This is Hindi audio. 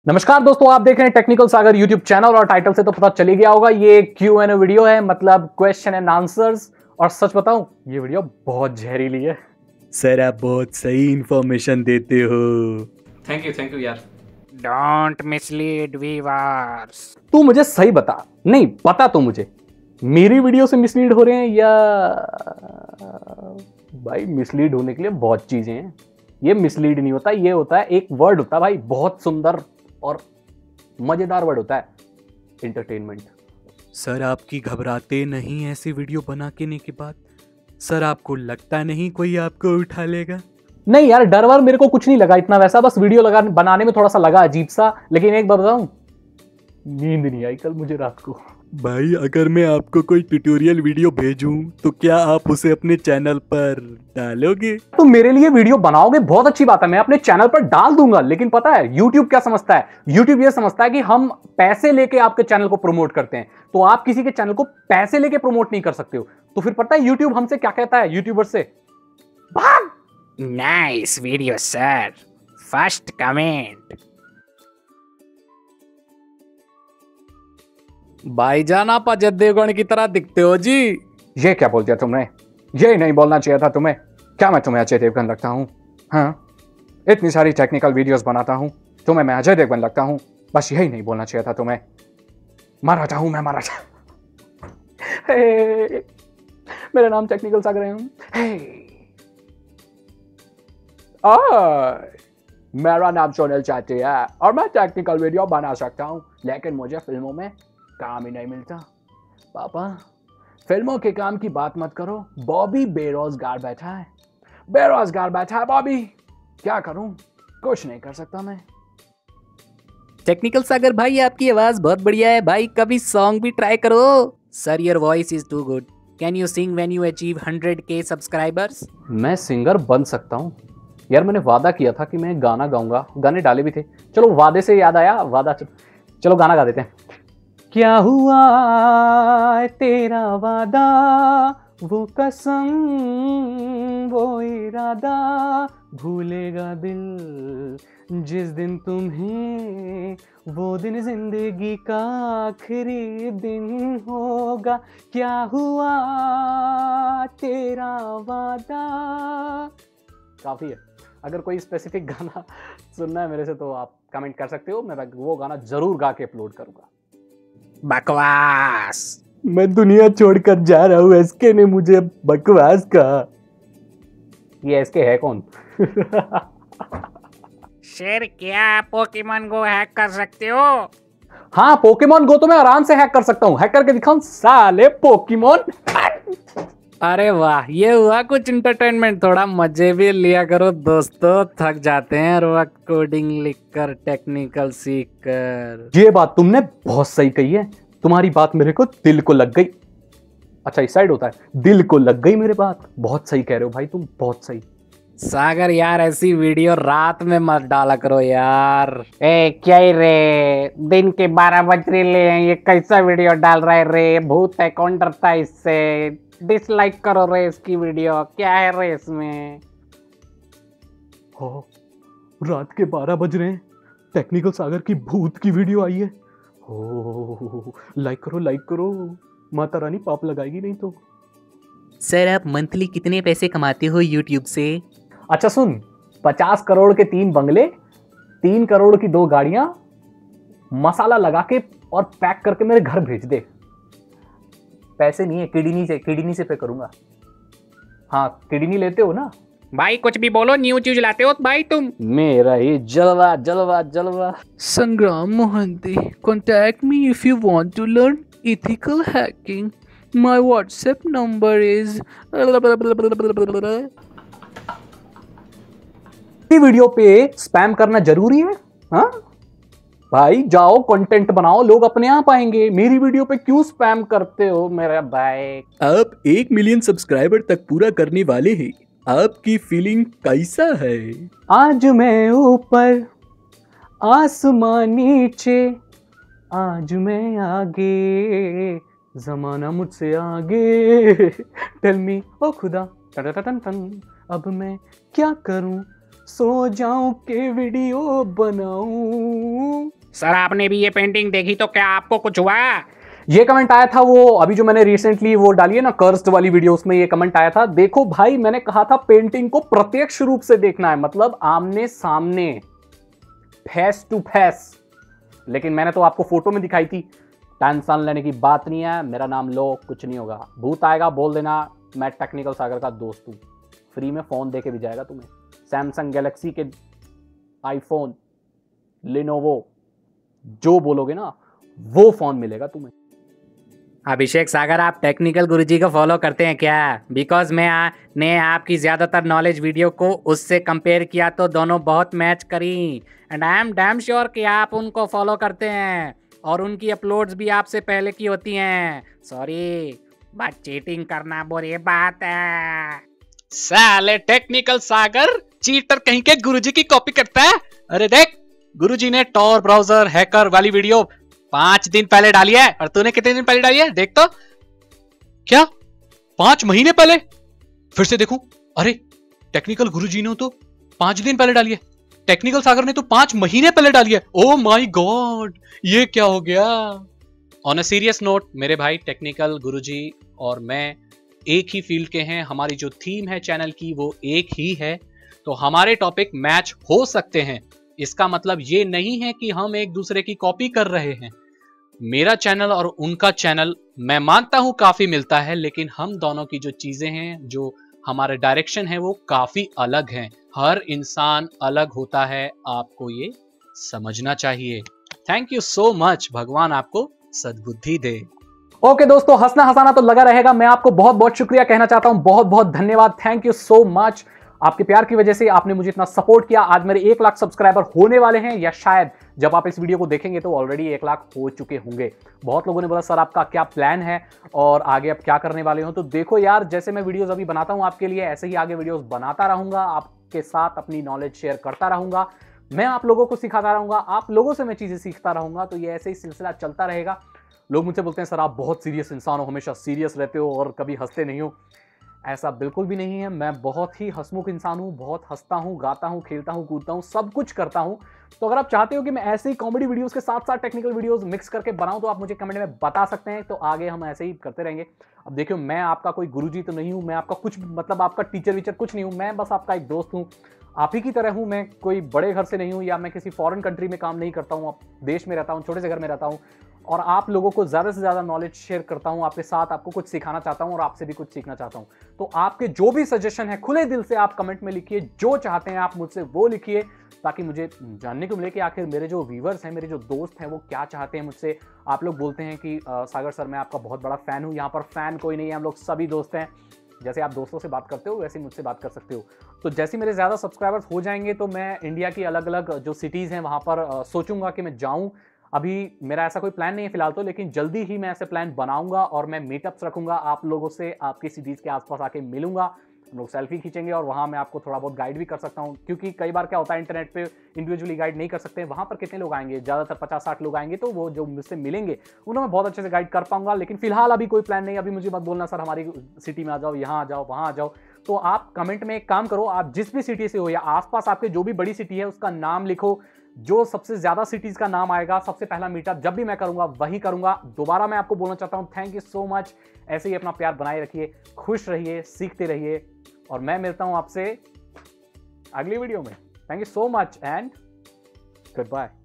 नमस्कार दोस्तों, आप देख रहे हैं टेक्निकल सागर यूट्यूब चैनल और टाइटल से तो पता चल ही गया होगा ये Q&A वीडियो है, मतलब क्वेश्चन एंड आंसर्स। और सच बताऊं, ये वीडियो बहुत जहरीली है। सर आप बहुत सही इंफॉर्मेशन देते हो। थैंक यू यार। Don't mislead viewers. तू मुझे सही बता, नहीं बता तो मुझे, मेरी वीडियो से मिसलीड हो रहे हैं या भाई मिसलीड होने के लिए बहुत चीजें हैं। ये मिसलीड नहीं होता, ये होता है एक वर्ड होता है भाई, बहुत सुंदर और मजेदार वर्ड होता है, एंटरटेनमेंट। सर आपकी घबराते नहीं ऐसी वीडियो बनाने के बाद? सर आपको लगता नहीं कोई आपको उठा लेगा? नहीं यार, डर वर मेरे को कुछ नहीं लगा इतना, वैसा बस वीडियो बनाने में थोड़ा सा लगा अजीब सा। लेकिन एक बात बताऊं, नींद नहीं आई कल मुझे रात को। भाई अगर मैं आपको कोई ट्यूटोरियल वीडियो भेजूं तो क्या आप उसे अपने चैनल पर डालोगे? तो मेरे लिए वीडियो बनाओगे, बहुत अच्छी बात है, मैं अपने चैनल पर डाल दूंगा। लेकिन पता है YouTube क्या समझता है? YouTube ये समझता है कि हम पैसे लेके आपके चैनल को प्रमोट करते हैं, तो आप किसी के चैनल को पैसे लेके प्रमोट नहीं कर सकते हो। तो फिर पता है YouTube हमसे क्या कहता है, यूट्यूबर से, भाग। Nice video sir, first comment. भाईजान आप अजय देवगन की तरह दिखते हो जी। ये क्या बोल दिया तुमने? ये नहीं बोलना चाहिए था तुम्हें। क्या मैं तुम्हें अजय देवगन लगता हूं? हाँ, इतनी सारी टेक्निकल वीडियोस बनाता हूं, तुम्हें मैं अजय देवगन लगता हूं? बस यही नहीं बोलना चाहिए था तुम्हें। महाराजा हूं मैं, महाराजा। मेरा नाम टेक्निकल सागर है। मेरा नाम सोनल चाची है और मैं टेक्निकल वीडियो बना सकता हूं, लेकिन मुझे फिल्मों में काम ही नहीं मिलता। पापा, फिल्मों के काम की बात मत करो, बॉबी बेरोजगार बैठा है, बेरोजगार बैठा है बॉबी। क्या करूं, कुछ नहीं कर सकता मैं। टेक्निकल सागर भाई आपकी आवाज बहुत बढ़िया है भाई, कभी सॉन्ग भी ट्राई करो। Sir your voice is too good, can you sing when you achieve 100K subscribers? मैं सिंगर बन सकता हूं यार, मैंने वादा किया था कि मैं गाना गाऊंगा, गाने डाले भी थे। चलो वादे से याद आया, वादा चलो गाना गा देते हैं। क्या हुआ तेरा वादा, वो कसम वो इरादा, भूलेगा दिल जिस दिन तुम्हें, वो दिन जिंदगी का आखिरी दिन होगा। क्या हुआ तेरा वादा। काफी है। अगर कोई स्पेसिफिक गाना सुनना है मेरे से तो आप कमेंट कर सकते हो, मैं वो गाना जरूर गा के अपलोड करूंगा। बकवास। मैं दुनिया छोड़कर जा रहा हूँ, एसके ने मुझे बकवास कहा। ये एसके है कौन? शेर क्या पोकेमॉन गो हैक कर सकते हो? हाँ, पोकेमॉन गो तो मैं आराम से हैक कर सकता हूँ। हैक करके दिखाऊं साले पोकेमॉन। अरे वाह, ये हुआ कुछ इंटरटेनमेंट, थोड़ा मजे भी लिया करो दोस्तों, थक जाते हैं वक्त कोडिंग लिखकर, टेक्निकल सीख कर। ये बात तुमने बहुत सही कही है, तुम्हारी बात मेरे को दिल को लग गई। अच्छा इस साइड होता है, दिल को लग गई मेरी बात। बहुत सही कह रहे हो भाई तुम, बहुत सही। सागर यार ऐसी वीडियो रात में मत डाला करो यार। ए क्या ही रे, दिन के 12 बज रहे हैं, ये कैसा वीडियो डाल रहा है रे? भूत है, कौन डरता है इससे? डिसलाइक करो रे इसकी वीडियो, क्या है रे इसमें? हो, रात के 12 बज रहे हैं, टेक्निकल सागर की भूत की वीडियो आई है। हो, लाइक करो लाइक करो, माता रानी पाप लगाएगी नहीं तो। सर आप मंथली कितने पैसे कमाते हो यूट्यूब से? अच्छा सुन, 50 करोड़ के 3 बंगले, 3 करोड़ की 2 गाड़ियां, मसाला लगा के और पैक करके मेरे घर भेज दे। पैसे नहीं है, किडनी से पे करूंगा। हाँ, किडनी लेते हो ना भाई? कुछ भी बोलो, न्यू चीज लाते हो भाई तुम। मेरा ये जलवा जलवा जलवा। Sangram Mohanty, contact me if you want to learn ethical hacking. My WhatsApp number is video पे स्पैम करना जरूरी है? हाँ भाई जाओ कंटेंट बनाओ, लोग अपने आप आएंगे। मेरी वीडियो पे क्यों स्पैम करते हो मेरा भाई? आप 1 मिलियन सब्सक्राइबर तक पूरा करने वाले हैं, आपकी फीलिंग कैसा है? आज मैं ऊपर आसमान नीचे, आज मैं आगे जमाना मुझसे आगे। टेल मी ओ खुदा, टन टन टन, अब मैं क्या करूं, सो जाऊं के वीडियो बनाऊं। सर आपने भी ये पेंटिंग देखी तो क्या आपको कुछ हुआ? ये कमेंट आया था वो अभी जो मैंने रिसेंटली वो डाली है ना कर्स्ड वाली वीडियो, उसमें ये कमेंट आया था। देखो भाई, मैंने कहा था पेंटिंग को प्रत्यक्ष रूप से देखना है, मतलब आमने सामने, फेस टू फेस। लेकिन मैंने तो आपको फोटो में दिखाई थी। टेंशन लेने की बात नहीं है, मेरा नाम लो, कुछ नहीं होगा। भूत आएगा बोल देना मैं टेक्निकल सागर का दोस्त हूं, फ्री में फोन देके भी जाएगा तुम्हें। सैमसंग गैलेक्सी के, आईफोन, लिनोवो, जो बोलोगे ना वो फोन मिलेगा तुम्हें। अभिषेक सागर, आप टेक्निकल गुरुजी को फॉलो करते हैं क्या? बिकॉज ने आपकी ज्यादातर नॉलेज वीडियो को उससे कंपेयर किया तो दोनों बहुत मैच करी। And I am damn sure कि आप उनको फॉलो करते हैं और उनकी अपलोड्स भी आपसे पहले की होती हैं। सॉरी, बट चीटिंग करना बुरी बात है। साले टेक्निकल सागर चीटर कहीं के गुरुजी की कॉपी करता है। अरे देख, गुरुजी ने टॉर ब्राउजर हैकर वाली वीडियो 5 दिन पहले डाली है और तूने कितने दिन पहले डाली है देख तो। क्या 5 महीने पहले? फिर से देखूं। अरे टेक्निकल गुरुजी ने तो 5 दिन पहले डाली है, टेक्निकल सागर ने तो 5 महीने पहले डाली है। ओ माय गॉड, ये क्या हो गया। ऑन अ सीरियस नोट मेरे भाई, टेक्निकल गुरुजी और मैं एक ही फील्ड के हैं, हमारी जो थीम है चैनल की वो एक ही है, तो हमारे टॉपिक मैच हो सकते हैं। इसका मतलब ये नहीं है कि हम एक दूसरे की कॉपी कर रहे हैं। मेरा चैनल और उनका चैनल मैं मानता हूं काफी मिलता है, लेकिन हम दोनों की जो चीजें हैं, जो हमारे डायरेक्शन है वो काफी अलग हैं। हर इंसान अलग होता है, आपको ये समझना चाहिए। थैंक यू सो मच, भगवान आपको सद्बुद्धि दे। ओके दोस्तों, हंसना हंसाना तो लगा रहेगा। मैं आपको बहुत बहुत शुक्रिया कहना चाहता हूं, बहुत बहुत धन्यवाद, थैंक यू सो मच। आपके प्यार की वजह से आपने मुझे इतना सपोर्ट किया। आज मेरे 1 लाख सब्सक्राइबर होने वाले हैं, या शायद जब आप इस वीडियो को देखेंगे तो ऑलरेडी 1 लाख हो चुके होंगे। बहुत लोगों ने बोला सर आपका क्या प्लान है और आगे आप क्या करने वाले हो। तो देखो यार, जैसे मैं वीडियोस अभी बनाता हूं आपके लिए, ऐसे ही आगे वीडियोस बनाता रहूंगा, आपके साथ अपनी नॉलेज शेयर करता रहूंगा, मैं आप लोगों को सिखाता रहूंगा, आप लोगों से मैं चीजें सीखता रहूंगा। तो ये ऐसे ही सिलसिला चलता रहेगा। लोग मुझसे बोलते हैं सर आप बहुत सीरियस इंसान हो, हमेशा सीरियस रहते हो और कभी हंसते नहीं हो। ऐसा बिल्कुल भी नहीं है, मैं बहुत ही हंसमुख इंसान हूं, बहुत हंसता हूं, गाता हूं, खेलता हूं, कूदता हूं, सब कुछ करता हूं। तो अगर आप चाहते हो कि मैं ऐसे ही कॉमेडी वीडियोस के साथ साथ टेक्निकल वीडियोस मिक्स करके बनाऊं तो आप मुझे कमेंट में बता सकते हैं। तो आगे हम ऐसे ही करते रहेंगे। अब देखियो, मैं आपका कोई गुरुजी तो नहीं हूं, मैं आपका कुछ मतलब आपका टीचर वीचर कुछ नहीं हूं, मैं बस आपका एक दोस्त हूं, आप ही की तरह हूं। मैं कोई बड़े घर से नहीं हूं, या मैं किसी फॉरेन कंट्री में काम नहीं करता हूं, देश में रहता हूं, छोटे से घर में रहता हूं और आप लोगों को ज़्यादा से ज़्यादा नॉलेज शेयर करता हूं आपके साथ, आपको कुछ सिखाना चाहता हूं और आपसे भी कुछ सीखना चाहता हूं। तो आपके जो भी सजेशन है खुले दिल से आप कमेंट में लिखिए, जो चाहते हैं आप मुझसे वो लिखिए, ताकि मुझे जानने को मिले कि आखिर मेरे जो व्यूवर्स हैं, मेरे जो दोस्त हैं, वो क्या चाहते हैं मुझसे। आप लोग बोलते हैं कि सागर सर मैं आपका बहुत बड़ा फ़ैन हूँ। यहाँ पर फ़ैन कोई नहीं है, हम लोग सभी दोस्त हैं। जैसे आप दोस्तों से बात करते हो वैसे ही मुझसे बात कर सकते हो। तो जैसे मेरे ज़्यादा सब्सक्राइबर्स हो जाएंगे तो मैं इंडिया की अलग अलग जो सिटीज़ हैं वहाँ पर सोचूंगा कि मैं जाऊँ। अभी मेरा ऐसा कोई प्लान नहीं है फिलहाल तो, लेकिन जल्दी ही मैं ऐसे प्लान बनाऊंगा और मैं मीटअप्स रखूंगा आप लोगों से, आपकी सिटीज़ के आसपास आके मिलूंगा, हम लोग सेल्फी खींचेंगे और वहाँ मैं आपको थोड़ा बहुत गाइड भी कर सकता हूँ। क्योंकि कई बार क्या होता है, इंटरनेट पे इंडिविजुअली गाइड नहीं कर सकते, वहाँ पर कितने लोग आएंगे, ज़्यादातर 50-60 लोग आएंगे, तो वो जो मुझसे मिलेंगे उन्हें मैं बहुत अच्छे से गाइड कर पाऊंगा। लेकिन फिलहाल अभी कोई प्लान नहीं। अभी मुझे मत बोलना सर हमारी सिटी में आ जाओ, यहाँ आ जाओ, वहाँ आ जाओ। तो आप कमेंट में एक काम करो, आप जिस भी सिटी से हो या आसपास आपके जो भी बड़ी सिटी है उसका नाम लिखो, जो सबसे ज्यादा सिटीज का नाम आएगा सबसे पहला मीटअप जब भी मैं करूंगा वही करूंगा। दोबारा मैं आपको बोलना चाहता हूं थैंक यू सो मच। ऐसे ही अपना प्यार बनाए रखिए, खुश रहिए, सीखते रहिए और मैं मिलता हूं आपसे अगली वीडियो में। Thank you so much and good bye.